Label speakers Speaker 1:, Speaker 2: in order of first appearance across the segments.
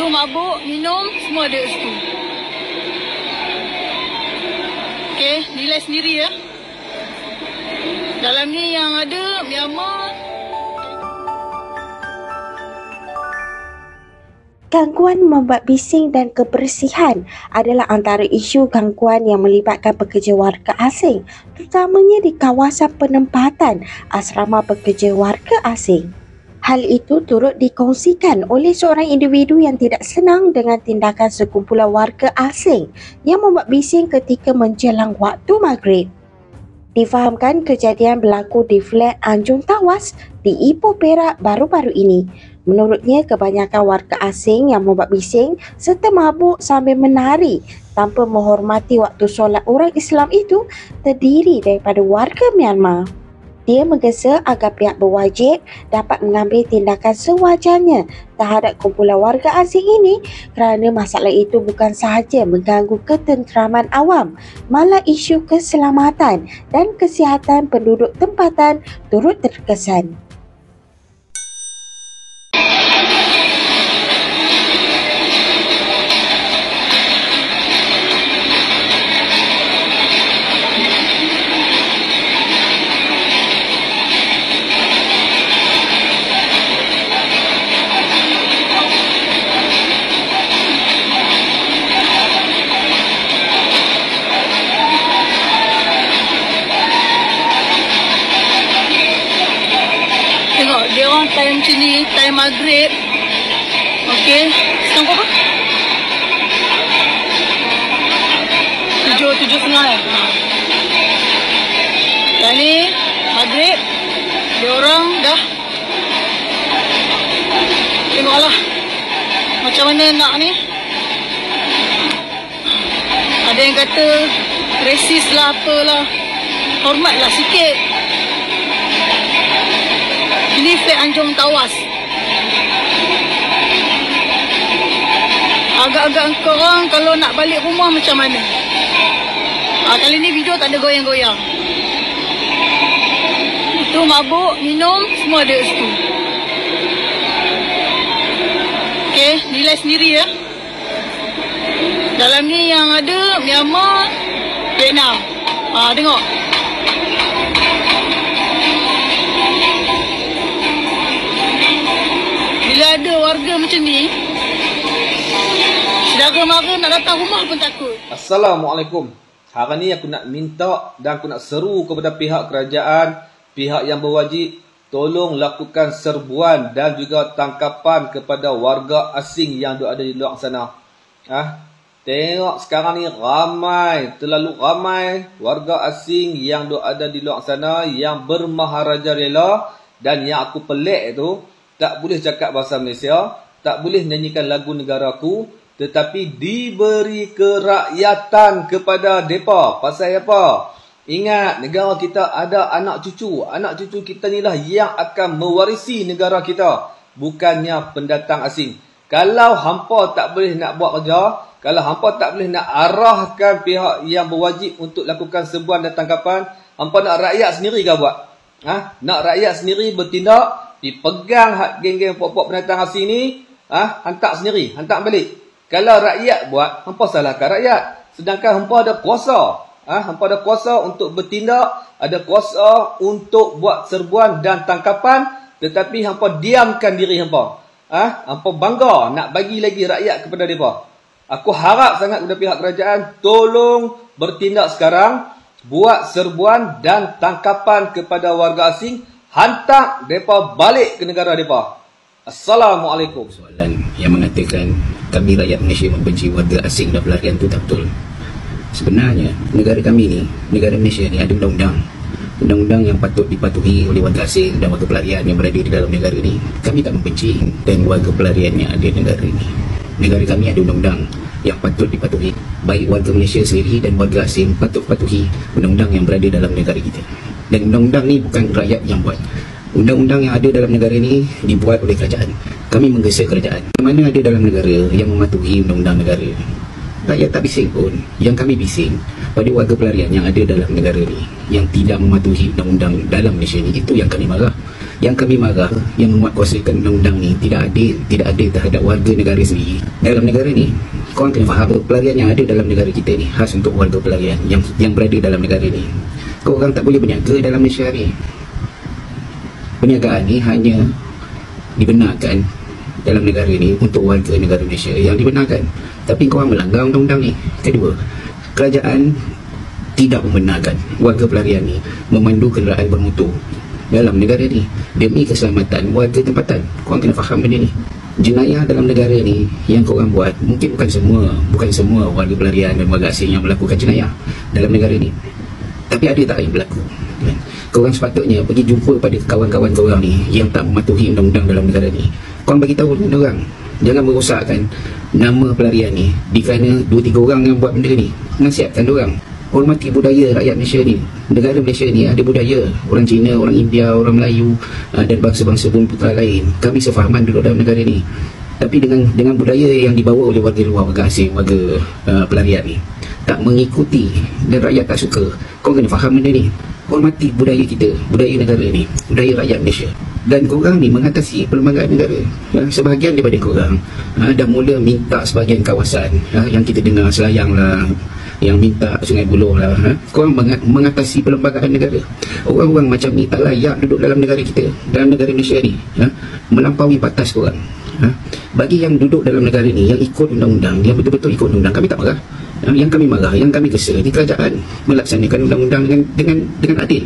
Speaker 1: mabuk, minum, semua ada kat situ. Okey, nilai sendiri ya. Dalam ni yang ada Myanmar.
Speaker 2: Gangguan membuat bising dan kebersihan adalah antara isu gangguan yang melibatkan pekerja warga asing, terutamanya di kawasan penempatan asrama pekerja warga asing. Hal itu turut dikongsikan oleh seorang individu yang tidak senang dengan tindakan sekumpulan warga asing yang membuat bising ketika menjelang waktu maghrib. Difahamkan kejadian berlaku di flat Anjung Tawas di Ipoh Perak baru-baru ini. Menurutnya, kebanyakan warga asing yang membuat bising serta mabuk sambil menari tanpa menghormati waktu solat orang Islam itu terdiri daripada warga Myanmar. Dia menggesa agar pihak berwajib dapat mengambil tindakan sewajarnya terhadap kumpulan warga asing ini kerana masalah itu bukan sahaja mengganggu ketenteraman awam, malah isu keselamatan dan kesihatan penduduk tempatan turut terkesan.
Speaker 1: Dia orang time macam ni, time maghrib. Okey, sekarang apa? 7:30 ya. Dan ni maghrib, dia orang dah tengoklah macam mana nak ni. Ada yang kata resis lah apalah. Hormatlah sikit. Ini flat Anjung Tawas. Agak-agak korang kalau nak balik rumah macam mana? Kali ni video tak ada goyang-goyang. Itu mabuk, minum, semua ada kat situ. Okey, nilai sendiri ya. Dalam ni yang ada Myanmar, Vietnam. Tengok. Bila ada warga macam ni, saudara mara nak datang rumah pun takut.
Speaker 3: Assalamualaikum. Hari ni aku nak minta dan aku nak seru kepada pihak kerajaan, pihak yang berwajib, tolong lakukan serbuan dan juga tangkapan kepada warga asing yang ada di luar sana. Tengok sekarang ni terlalu ramai warga asing yang ada di luar sana yang bermaharaja rela, dan yang aku pelik tu, tak boleh cakap bahasa Malaysia, tak boleh nyanyikan lagu negaraku, tetapi diberi kerakyatan kepada mereka. Pasal apa? Ingat, negara kita ada anak cucu. Anak cucu kita ni lah yang akan mewarisi negara kita, bukannya pendatang asing. Kalau hampa tak boleh nak buat kerja, kalau hampa tak boleh nak arahkan pihak yang berwajib untuk lakukan serbuan dan tangkapan, hampa nak rakyat sendiri ke buat? Nak rakyat sendiri bertindak, dipegang geng-geng pokok pendatang asing ni, hantar sendiri, hantar balik. Kalau rakyat buat, hampa salahkan rakyat. Sedangkan hampa ada kuasa, hampa ada kuasa untuk bertindak, ada kuasa untuk buat serbuan dan tangkapan, tetapi hampa diamkan diri hampa. Hampa bangga nak bagi lagi rakyat kepada mereka. Aku harap sangat kepada pihak kerajaan, tolong bertindak sekarang, buat serbuan dan tangkapan kepada warga asing, hantar mereka balik ke negara mereka. Assalamualaikum.
Speaker 4: Soalan yang mengatakan kami rakyat Malaysia membenci warga asing dan pelarian itu tak betul. Sebenarnya negara kami ni, negara Malaysia ni ada undang-undang. Undang-undang yang patut dipatuhi oleh warga asing dan warga pelarian yang berada di dalam negara ni. Kami tak membenci dan warga pelarian yang ada di negara ni. Negara kami ada undang-undang yang patut dipatuhi. Baik warga Malaysia sendiri dan warga asing patut patuhi undang-undang yang berada dalam negara kita. Dan undang-undang ni bukan rakyat yang buat. Undang-undang yang ada dalam negara ini dibuat oleh kerajaan. Kami menggesa kerajaan. Mana ada dalam negara yang mematuhi undang-undang negara? Rakyat tak bising pun. Yang kami bising pada warga pelarian yang ada dalam negara ini, yang tidak mematuhi undang-undang dalam Malaysia ini. Itu yang kami marah. Yang kami marah, yang menguatkuasakan undang-undang ni tidak adil terhadap warga negara sendiri. Dalam negara ni, korang kena faham pelarian yang ada dalam negara kita ni khas untuk warga pelarian yang berada dalam negara ni. Korang tak boleh berniaga dalam Malaysia ni. Perniagaan ni hanya dibenarkan dalam negara ni untuk warga negara Malaysia yang dibenarkan. Tapi korang melanggar undang-undang ni. Kedua, kerajaan tidak membenarkan warga pelarian ni memandu kenderaan bermotor dalam negara ni demi keselamatan warga tempatan. Korang kena faham benda ni. Jenayah dalam negara ni yang korang buat, mungkin bukan semua warga pelarian dan warga asing yang melakukan jenayah dalam negara ni, tapi ada tak yang berlaku? Korang sepatutnya pergi jumpa pada kawan-kawan korang ni yang tak mematuhi undang-undang dalam negara ni. Korang bagi tahu dengan orang, jangan merosakkan nama pelarian ni dikerana 2-3 orang yang buat benda ni. Nasihatkan orang, hormati budaya rakyat Malaysia ni. Negara Malaysia ni ada budaya. Orang Cina, orang India, orang Melayu dan bangsa-bangsa bumi putera lain, kami sefahaman duduk dalam negara ni. Tapi dengan budaya yang dibawa oleh warga luar, warga asing, warga pelarian ni tak mengikuti dan rakyat tak suka, korang kena faham benda ni. Hormati budaya kita, budaya negara ni, budaya rakyat Malaysia. Dan korang ni mengatasi perlembagaan negara. Sebahagian daripada korang dah mula minta sebahagian kawasan yang kita dengar Selayang lah, yang minta Sungai Buloh lah, korang mengatasi perlembagaan negara. Orang-orang macam ni tak layak duduk dalam negara kita, dalam negara Malaysia ni, melampaui batas korang. Bagi yang duduk dalam negara ni, yang ikut undang-undang, yang betul-betul ikut undang-undang, kami tak marah. Yang kami marah, yang kami kesal ni kerajaan melaksanakan undang-undang dengan adil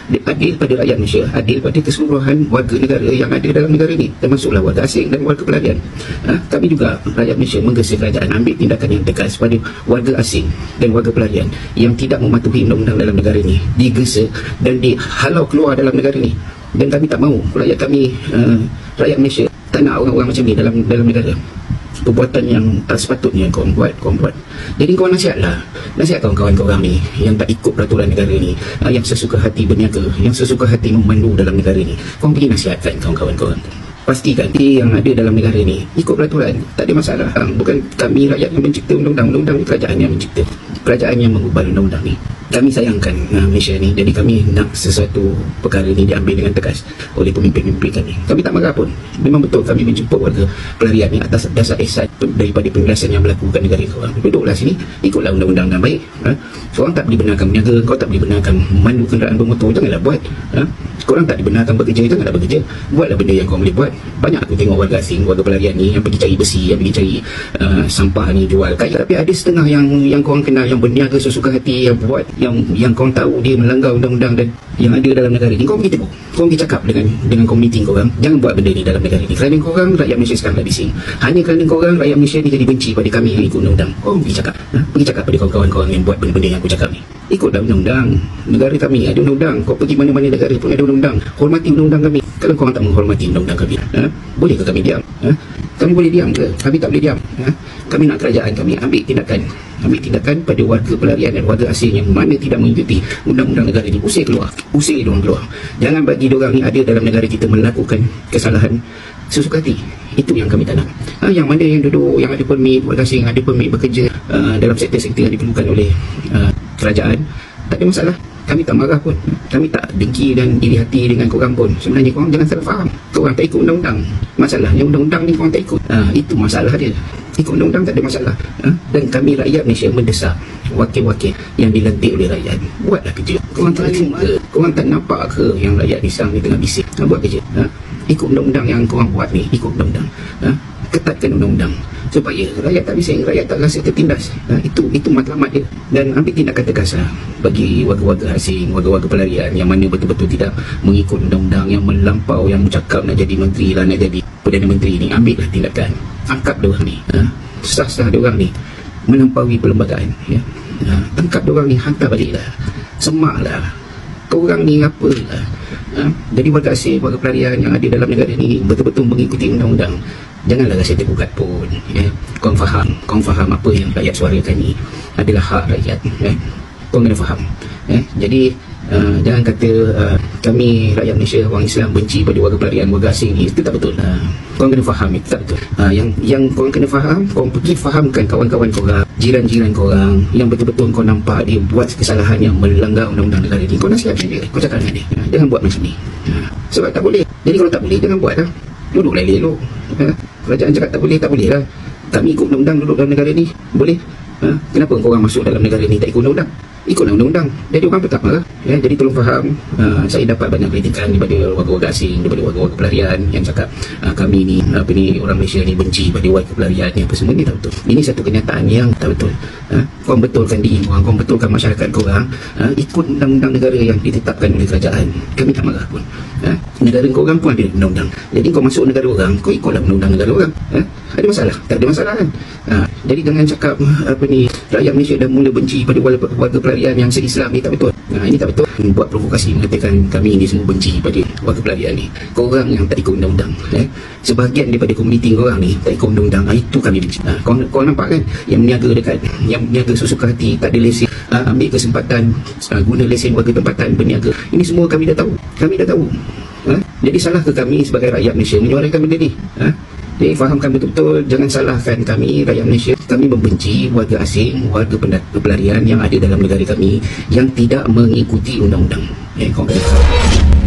Speaker 4: pada rakyat Malaysia, adil pada keseluruhan warga negara yang ada dalam negara ni, termasuklah warga asing dan warga pelarian. Kami juga, rakyat Malaysia, menggesa kerajaan ambil tindakan yang tegas pada warga asing dan warga pelarian yang tidak mematuhi undang-undang dalam negara ni, digesa dan dihalau keluar dalam negara ni. Dan kami tak mahu rakyat kami, rakyat Malaysia tak nak orang-orang macam ni dalam negara. Perbuatan yang tak sepatutnya korang buat. Jadi korang nasihat kawan-kawan korang ni yang tak ikut peraturan negara ni, yang sesuka hati berniaga, yang sesuka hati memandu dalam negara ni, korang pergi nasihatkan kawan-kawan korang. Pastikan yang ada dalam negara ni ikut peraturan, tak ada masalah. Bukan kami rakyat yang mencipta undang-undang, undang-undang ni kerajaan yang mencipta, kerajaan yang mengubah undang-undang ni. Kami sayangkan Malaysia ni, jadi kami nak sesuatu perkara ni diambil dengan tegas oleh pemimpin-pemimpin kami. Kami tak marah pun. Memang betul kami menjemput warga pelarian ni atas dasar ihsan daripada penjelasan yang berlaku kat negara korang. Duduklah sini, ikutlah undang-undang dengan baik. Korang tak dibenarkan berniaga, kau tak dibenarkan memandu kenderaan bermotor, janganlah buat. Korang tak dibenarkan bekerja, janganlah bekerja. Buatlah benda yang korang boleh buat. Banyak aku tengok warga asing, warga pelarian ni yang pergi cari besi, yang pergi cari sampah ni jual kaya. Tapi ada setengah yang korang kenal yang berniaga sesuka hati, yang buat yang korang tahu dia melanggar undang-undang dan yang ada dalam negara ni. Korang pergi tegur, korang pergi cakap dengan komuniti korang, jangan buat benda ni dalam negara ni. Kerana korang rakyat Malaysia sekarang dah bising. Hanya kerana korang rakyat Malaysia ni jadi benci pada kami yang ikut undang-undang. Korang pergi cakap pada kawan-kawan korang yang buat benda-benda yang aku cakap ni. Ikutlah undang-undang. Negara kami ada undang-undang. Kau pergi mana-mana negara pun ada undang-undang. Hormati undang-undang kami. Kalau korang tak menghormati undang-undang kami, boleh ke kami diam? Kami boleh diam ke? Kami tak boleh diam. Kami nak kerajaan kami ambil tindakan pada warga pelarian dan warga asing yang mana tidak mengikuti undang-undang negara ni. Usir diorang keluar. Jangan bagi diorang ni ada dalam negara kita melakukan kesalahan sesuka hati. Itu yang kami tak nak. Yang mana yang duduk, yang ada permit, warga asing yang ada permit bekerja dalam sektor-sektor yang diperlukan oleh kerajaan, tak ada masalah. Kami tak marah pun. Kami tak dengki dan iri hati dengan korang pun. Sebenarnya korang jangan salah faham. Korang tak ikut undang-undang. Masalahnya undang-undang ni korang tak ikut. Itu masalah dia. Ikut undang-undang tak ada masalah. Dan kami rakyat Malaysia mendesak wakil-wakil yang dilantik oleh rakyat, buatlah kerja. Korang tak tengok ke? Korang tak nampak ke yang rakyat ni sekarang ni tengah bising? Buat kerja. Ikut undang-undang yang korang buat ni. Ikut undang-undang. Ketatkan undang-undang supaya rakyat tak bising, rakyat tak rasa tertindas. Itu matlamat dia. Dan ambil tindakan tegas bagi warga-warga asing, warga-warga pelarian yang mana betul-betul tidak mengikut undang-undang, yang melampau, yang bercakap nak jadi menteri lah, nak jadi Perdana Menteri ni. Ambillah tindakan, angkat diorang ni, sah-sah diorang ni melampaui perlembagaan, tangkap diorang ni, hantar baliklah, semaklah. Korang ni apalah, jadi warga asing, warga pelarian yang ada dalam negara ni betul-betul mengikuti undang-undang. Janganlah rasa tergugat pun. Korang faham apa yang rakyat suarakan ni adalah hak rakyat. Korang kena faham. Jadi jangan kata kami rakyat Malaysia, orang Islam benci pada warga pelarian, warga asing ni. Itu tak betul. Korang kena faham, itu tak betul. Yang korang kena faham, korang pergi fahamkan kawan-kawan korang, jiran-jiran korang yang betul-betul kau nampak dia buat kesalahan yang melanggar undang-undang negara ni. Kau nasihatkan dia, kau cakap dengan dia, jangan buat macam ni. Sebab tak boleh. Jadi kalau tak boleh, jangan buat lah. Duduklah elok. Kerajaan cakap tak boleh lah. Kami ikut undang-undang duduk dalam negara ni. Boleh. Kenapa korang masuk dalam negara ni tak ikut undang-undang? Ikutlah undang-undang. Jadi orang tetap marah. Jadi tolong faham. Saya dapat banyak kritikan daripada warga-warga asing, daripada warga-warga pelarian yang cakap kami ni, orang Malaysia ni benci pada warga pelarian ni, apa semua ni tak betul. Ini satu kenyataan yang tak betul. Korang betulkan diri korang, korang betulkan masyarakat korang, ikut undang-undang negara yang ditetapkan oleh kerajaan. Kami tak marah pun. Negara korang pun ada undang-undang. Jadi kau masuk negara orang, kau ikutlah undang-undang negara orang. Ada masalah? Tak ada masalah kan? Jadi jangan cakap rakyat Malaysia dah mula benci pada warga pelarian yang se-Islam ni, tak betul. Ini tak betul. Buat provokasi mengatakan kami ni semua benci pada warga pelarian ni. Korang yang tak ikut undang-undang. Sebahagian daripada komuniti korang ni tak ikut undang-undang, itu kami benci. Kau nampak kan? Yang berniaga dekat, yang berniaga sesuka hati, tak ada lesen, ambil kesempatan guna lesen warga tempatan berniaga. Ini semua kami dah tahu. Kami dah tahu. Jadi salah ke kami sebagai rakyat Malaysia menyuarakan benda ni? Jadi fahamkan betul-betul, jangan salahkan kami rakyat Malaysia. Kami membenci warga asing, warga pelarian yang ada dalam negara kami yang tidak mengikuti undang-undang. Kau kena tahu.